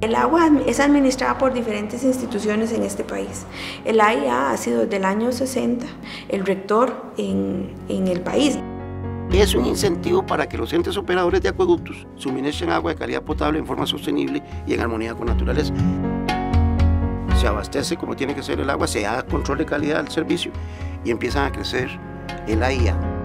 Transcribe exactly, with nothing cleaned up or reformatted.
El agua es administrada por diferentes instituciones en este país. El A I A ha sido desde el año sesenta el rector en, en el país. Es un incentivo para que los entes operadores de acueductos suministren agua de calidad potable en forma sostenible y en armonía con la naturaleza. Se abastece como tiene que ser el agua, se haga control de calidad del servicio y empiezan a crecer el A I A.